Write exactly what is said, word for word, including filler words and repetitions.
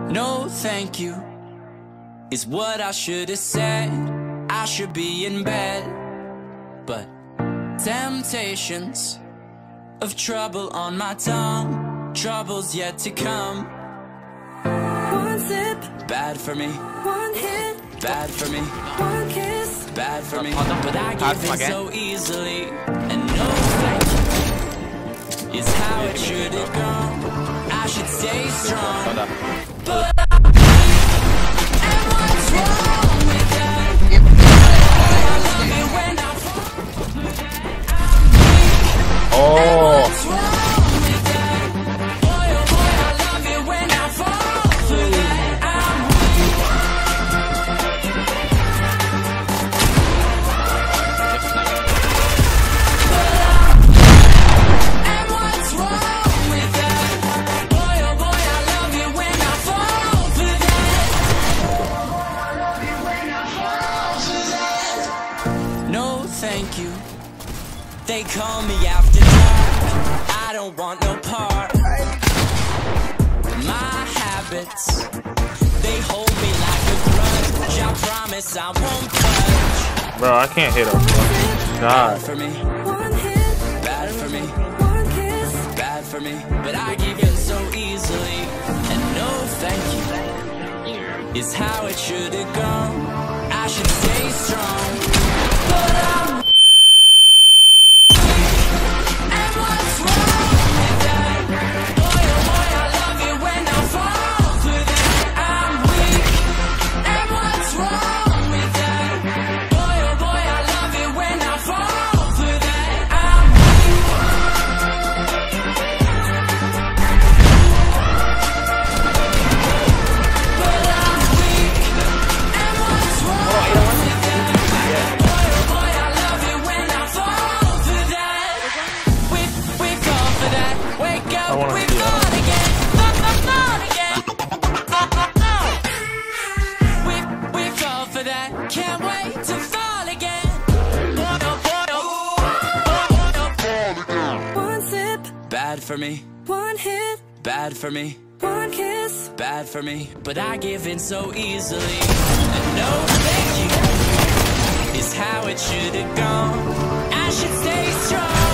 No thank you is what I should have said. I should be in bed, but temptations of trouble on my tongue, trouble's yet to come. One sip, bad for me. One hit, bad for me. One kiss, bad for me. But I give in so easily, and no thank you is how it should have gone. I should stay strong, but I'm weak, and what's wrong with that? I love it when I fall. I'm weak, and what's wrong with that? Boy, oh boy, I love it when I fall for that. I'm weak. But I'm weak, and what's wrong with that? Boy, oh boy, I love it when I fall for that. No, thank you. They call me after dark. I don't want no part. My habits, they hold me like a grudge. I promise I won't budge. Bro, I can't hit him. Bad God. for me, One hit, bad for me, One kiss, bad for me. But I give in so easily, and no thank you is how it should have gone. I should stay strong, but I'm weak, and what's wrong with that? Boy, oh boy, I love it when I fall for that. I'm weak, and what's wrong with that? Boy, oh boy, I love it when I fall for that. I'm weak. But I'm weak, and what's wrong with that? Boy, oh boy, I love it when I fall for that. We, we fall for that. Wake up, wanna we see that. fall again. Fall, fall, fall again. Fall, fall, fall. We, we fall for that. Can't wait to fall again. Boy, oh boy, oh, boy, oh, oh. One sip, Bad for me, One hit, bad for me, One kiss, bad for me. But I give in so easily, and no thank you is how it should have gone. I should stay strong.